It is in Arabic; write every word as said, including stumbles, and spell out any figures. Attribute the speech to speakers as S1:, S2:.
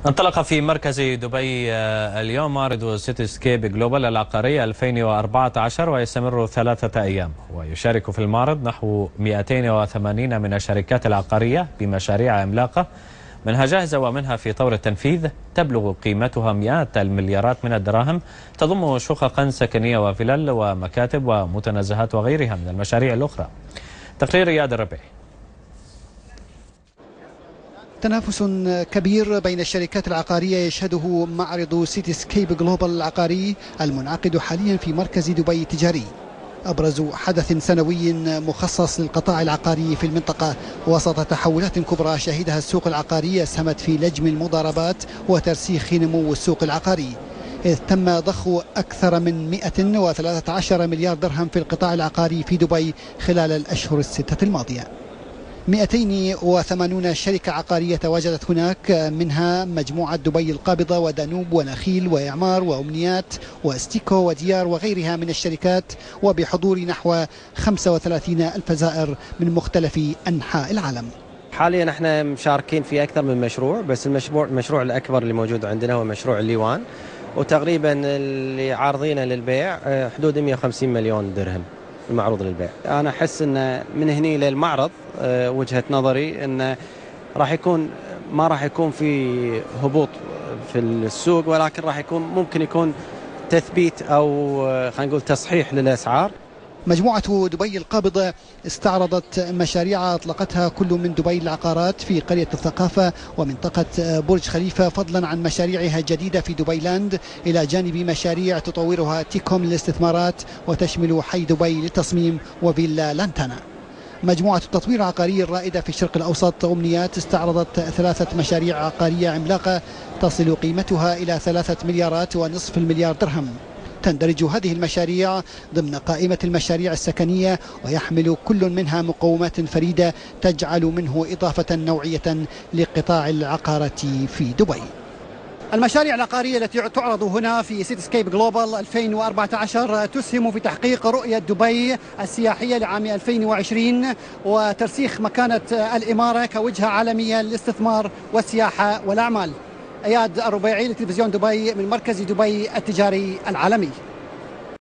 S1: انطلق في مركز دبي اليوم معرض سيتيسكيب جلوبال العقاري ألفين وأربعة عشر ويستمر ثلاثة أيام، ويشارك في المعرض نحو مئتين وثمانين من الشركات العقارية بمشاريع عملاقة منها جاهزة ومنها في طور التنفيذ تبلغ قيمتها مئات المليارات من الدراهم، تضم شققا سكنية وفلل ومكاتب ومتنزهات وغيرها من المشاريع الأخرى. تقرير رياض الربيعي.
S2: تنافس كبير بين الشركات العقارية يشهده معرض سيتيسكيب جلوبال العقاري المنعقد حاليا في مركز دبي التجاري، أبرز حدث سنوي مخصص للقطاع العقاري في المنطقة وسط تحولات كبرى شهدها السوق العقاري أسهمت في لجم المضاربات وترسيخ نمو السوق العقاري، إذ تم ضخ أكثر من مئة وثلاثة عشر مليار درهم في القطاع العقاري في دبي خلال الأشهر الستة الماضية. مئتين وثمانين شركة عقارية تواجدت هناك، منها مجموعة دبي القابضة ودانوب ونخيل وإعمار وأمنيات واستيكو وديار وغيرها من الشركات، وبحضور نحو خمسة وثلاثين ألف زائر من مختلف أنحاء العالم.
S3: حاليا احنا مشاركين في أكثر من مشروع، بس المشروع المشروع الأكبر اللي موجود عندنا هو مشروع الليوان، وتقريبا اللي عارضينه للبيع حدود مئة وخمسين مليون درهم المعروض للبيع. أنا أحس أن من هني للمعرض وجهة نظري أن راح يكون ما راح يكون في هبوط في السوق، ولكن راح يكون ممكن يكون تثبيت أو خلينا نقول تصحيح للأسعار.
S2: مجموعة دبي القابضة استعرضت مشاريع أطلقتها كل من دبي العقارات في قرية الثقافة ومنطقة برج خليفة، فضلا عن مشاريعها الجديدة في دبي لاند، إلى جانب مشاريع تطورها تيكوم للاستثمارات وتشمل حي دبي للتصميم وفيلا لانتانا. مجموعة التطوير العقاري الرائدة في الشرق الأوسط أمنيات استعرضت ثلاثة مشاريع عقارية عملاقة تصل قيمتها إلى ثلاثة مليارات ونصف المليار درهم. تندرج هذه المشاريع ضمن قائمة المشاريع السكنية، ويحمل كل منها مقومات فريدة تجعل منه إضافة نوعية لقطاع العقارة في دبي. المشاريع العقارية التي تعرض هنا في سيتيسكيب جلوبال ألفين وأربعة عشر تسهم في تحقيق رؤية دبي السياحية لعام ألفين وعشرين وترسيخ مكانة الإمارة كوجهة عالمية للاستثمار والسياحة والأعمال. اياد الربيعي لتلفزيون دبي من مركز دبي التجاري العالمي.